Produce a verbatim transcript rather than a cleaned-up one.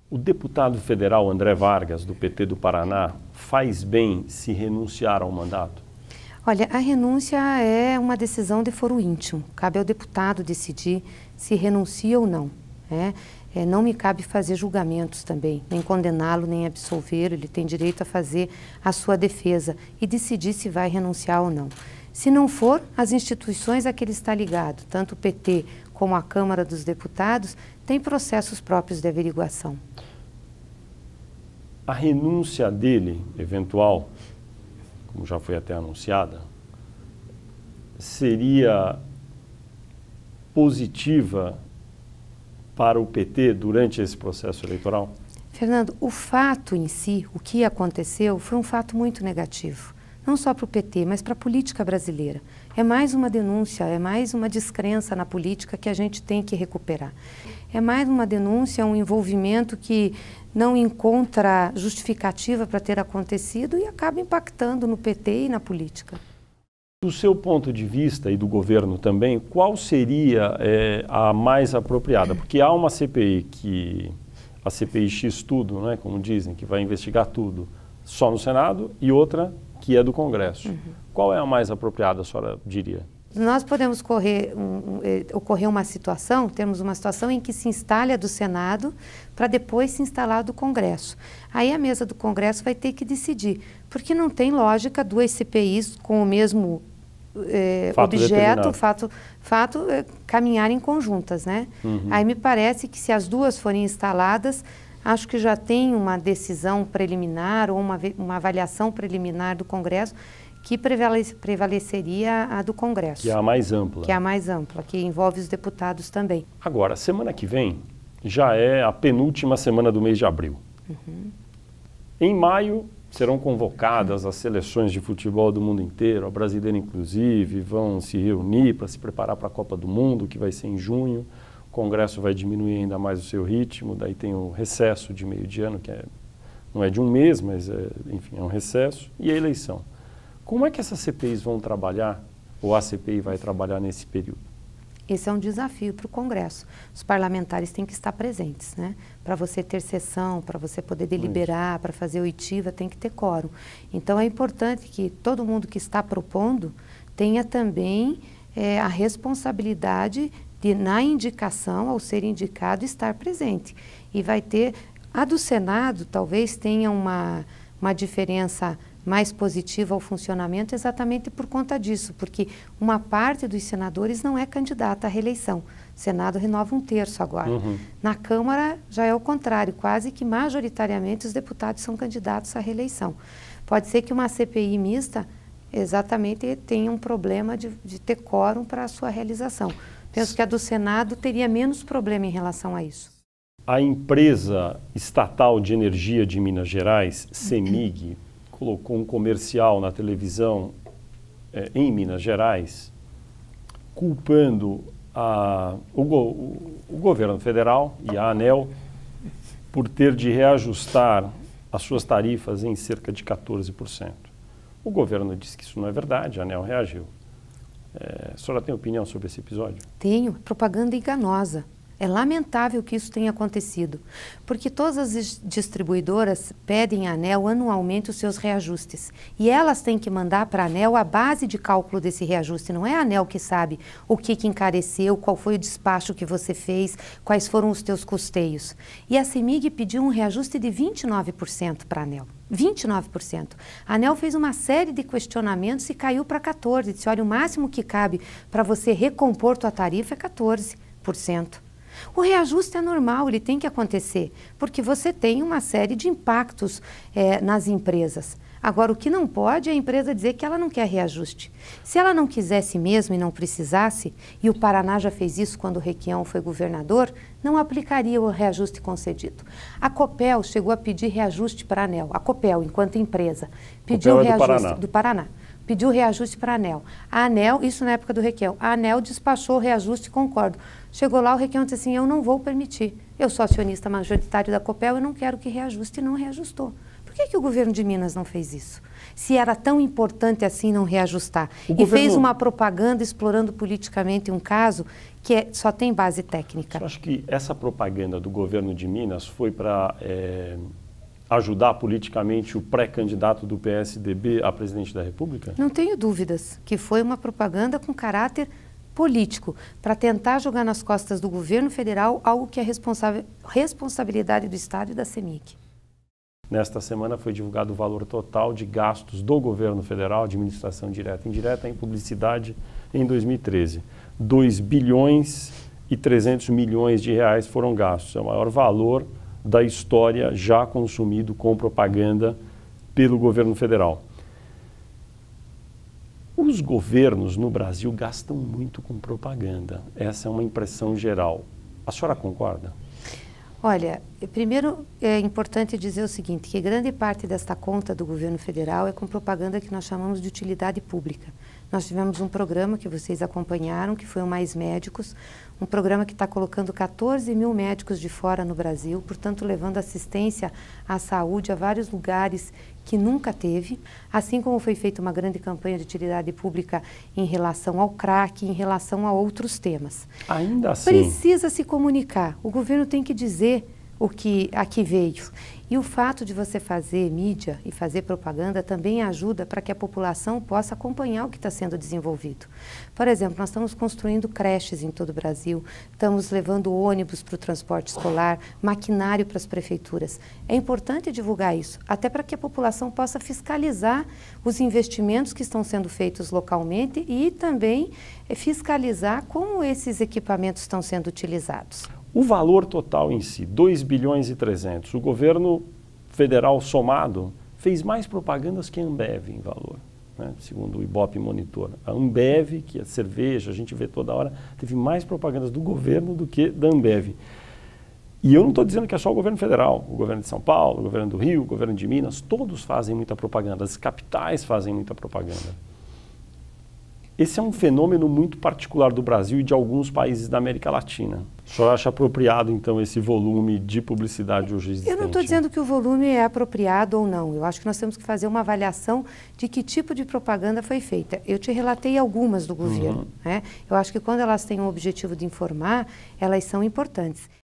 O deputado federal André Vargas, do P T do Paraná, faz bem se renunciar ao mandato? Olha, a renúncia é uma decisão de foro íntimo. Cabe ao deputado decidir se renuncia ou não, né? É, não me cabe fazer julgamentos também, nem condená-lo, nem absolver. Ele tem direito a fazer a sua defesa e decidir se vai renunciar ou não. Se não for, as instituições a que ele está ligado, tanto o P T como a Câmara dos Deputados, têm processos próprios de averiguação. A renúncia dele, eventual, como já foi até anunciada, seria positiva para o P T durante esse processo eleitoral? Fernando, o fato em si, o que aconteceu, foi um fato muito negativo. Não só para o P T, mas para a política brasileira. É mais uma denúncia, é mais uma descrença na política que a gente tem que recuperar. É mais uma denúncia, um envolvimento que não encontra justificativa para ter acontecido e acaba impactando no P T e na política. Do seu ponto de vista e do governo também, qual seria é, a mais apropriada? Porque há uma C P I que, a C P I X tudo, né, como dizem, que vai investigar tudo só no Senado, e outra que é do Congresso. Uhum. Qual é a mais apropriada, a senhora diria? Nós podemos correr, um, ocorrer uma situação, temos uma situação em que se instale a do Senado para depois se instalar a do Congresso. Aí a mesa do Congresso vai ter que decidir, porque não tem lógica duas C P Is com o mesmo é, fato objeto, fato, fato é, caminharem conjuntas, né? Uhum. Aí me parece que se as duas forem instaladas, acho que já tem uma decisão preliminar ou uma, uma avaliação preliminar do Congresso que prevalece, prevaleceria a do Congresso. Que é a mais ampla. Que é a mais ampla, que envolve os deputados também. Agora, semana que vem já é a penúltima semana do mês de abril. Uhum. Em maio serão convocadas as seleções de futebol do mundo inteiro, a brasileira inclusive, vão se reunir para se preparar para a Copa do Mundo, que vai ser em junho. O Congresso vai diminuir ainda mais o seu ritmo, daí tem o recesso de meio de ano, que é, não é de um mês, mas é, enfim, é um recesso, e a eleição. Como é que essas C P Is vão trabalhar, ou a C P I vai trabalhar nesse período? Esse é um desafio para o Congresso. Os parlamentares têm que estar presentes, né? Para você ter sessão, para você poder deliberar, para fazer oitiva, tem que ter quórum. Então é importante que todo mundo que está propondo tenha também é, a responsabilidade de, na indicação, ao ser indicado, estar presente. E vai ter, a do Senado talvez tenha uma, uma diferença mais positiva ao funcionamento exatamente por conta disso, porque uma parte dos senadores não é candidata à reeleição. O Senado renova um terço agora. Uhum. Na Câmara já é o contrário, quase que majoritariamente os deputados são candidatos à reeleição. Pode ser que uma C P I mista exatamente tenha um problema de, de ter quórum para a sua realização. Penso que a do Senado teria menos problema em relação a isso. A empresa estatal de energia de Minas Gerais, CEMIG, colocou um comercial na televisão é, em Minas Gerais, culpando a, o, o, o governo federal e a ANEEL por ter de reajustar as suas tarifas em cerca de quatorze por cento. O governo disse que isso não é verdade, a ANEEL reagiu. É, a senhora tem opinião sobre esse episódio? Tenho. Propaganda enganosa. É lamentável que isso tenha acontecido, porque todas as distribuidoras pedem à ANEEL anualmente os seus reajustes. E elas têm que mandar para a ANEEL a base de cálculo desse reajuste. Não é a ANEEL que sabe o que, que encareceu, qual foi o despacho que você fez, quais foram os teus custeios. E a CEMIG pediu um reajuste de vinte e nove por cento para a ANEEL. vinte e nove por cento. A ANEEL fez uma série de questionamentos e caiu para quatorze por cento. Disse, olha, o máximo que cabe para você recompor tua tarifa é quatorze por cento. O reajuste é normal, ele tem que acontecer, porque você tem uma série de impactos é, nas empresas. Agora, o que não pode é a empresa dizer que ela não quer reajuste. Se ela não quisesse mesmo e não precisasse, e o Paraná já fez isso quando o Requião foi governador, não aplicaria o reajuste concedido. A Copel chegou a pedir reajuste para a ANEEL, a Copel, enquanto empresa, pediu Copel é reajuste do Paraná. do Paraná. Pediu reajuste para a ANEEL. A ANEEL, isso na época do Requião, a ANEEL despachou o reajuste, concordo. Chegou lá, o Requião disse assim, eu não vou permitir. Eu sou acionista majoritário da Copel, eu não quero que reajuste, e não reajustou. que, que o governo de Minas não fez isso? Se era tão importante assim não reajustar. O e governo... fez uma propaganda explorando politicamente um caso que é, só tem base técnica. Eu acho que essa propaganda do governo de Minas foi para é, ajudar politicamente o pré-candidato do P S D B a presidente da República? Não tenho dúvidas que foi uma propaganda com caráter político, para tentar jogar nas costas do governo federal algo que é responsável, responsabilidade do Estado e da CEMIG. Nesta semana foi divulgado o valor total de gastos do governo federal, administração direta e indireta, em publicidade em dois mil e treze. dois bilhões e trezentos milhões de reais foram gastos. É o maior valor da história já consumido com propaganda pelo governo federal. Os governos no Brasil gastam muito com propaganda. Essa é uma impressão geral. A senhora concorda? Olha, primeiro é importante dizer o seguinte, que grande parte desta conta do governo federal é com propaganda que nós chamamos de utilidade pública. Nós tivemos um programa que vocês acompanharam, que foi o Mais Médicos, um programa que está colocando quatorze mil médicos de fora no Brasil, portanto levando assistência à saúde a vários lugares que nunca teve, assim como foi feita uma grande campanha de utilidade pública em relação ao crack, em relação a outros temas. Ainda assim... Precisa se comunicar, o governo tem que dizer o que aqui veio. E o fato de você fazer mídia e fazer propaganda também ajuda para que a população possa acompanhar o que está sendo desenvolvido. Por exemplo, nós estamos construindo creches em todo o Brasil, estamos levando ônibus para o transporte escolar, maquinário para as prefeituras. É importante divulgar isso, até para que a população possa fiscalizar os investimentos que estão sendo feitos localmente e também fiscalizar como esses equipamentos estão sendo utilizados. O valor total em si, dois bilhões e trezentos, o governo federal somado fez mais propagandas que a Ambev em valor, né? Segundo o Ibope Monitor. A Ambev, que é cerveja, a gente vê toda hora, teve mais propagandas do governo do que da Ambev. E eu não estou dizendo que é só o governo federal, o governo de São Paulo, o governo do Rio, o governo de Minas, todos fazem muita propaganda, as capitais fazem muita propaganda. Esse é um fenômeno muito particular do Brasil e de alguns países da América Latina. O senhor acha apropriado, então, esse volume de publicidade hoje existente? Eu não estou dizendo que o volume é apropriado ou não. Eu acho que nós temos que fazer uma avaliação de que tipo de propaganda foi feita. Eu te relatei algumas do governo, uhum. né? Eu acho que quando elas têm o objetivo de informar, elas são importantes.